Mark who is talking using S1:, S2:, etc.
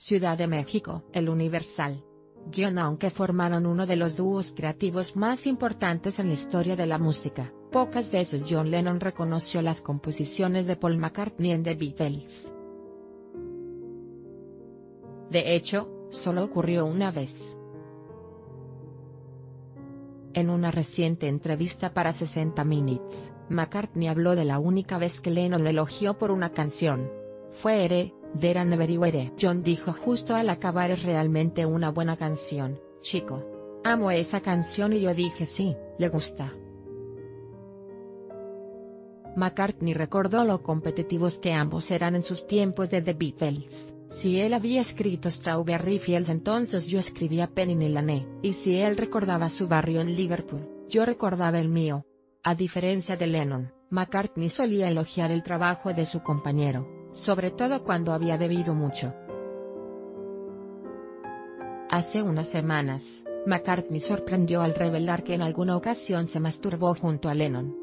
S1: Ciudad de México. El Universal. Aunque formaron uno de los dúos creativos más importantes en la historia de la música, pocas veces John Lennon reconoció las composiciones de Paul McCartney en The Beatles. De hecho, solo ocurrió una vez. En una reciente entrevista para 60 Minutes, McCartney habló de la única vez que Lennon lo elogió por una canción. Fue There and Everywhere. John dijo justo al acabar: es realmente una buena canción, chico. Amo esa canción, y yo dije sí, le gusta. McCartney recordó lo competitivos que ambos eran en sus tiempos de The Beatles. Si él había escrito Strawberry Fields, entonces yo escribía Penny Lane, y si él recordaba su barrio en Liverpool, yo recordaba el mío. A diferencia de Lennon, McCartney solía elogiar el trabajo de su compañero, sobre todo cuando había bebido mucho. Hace unas semanas, McCartney sorprendió al revelar que en alguna ocasión se masturbó junto a Lennon.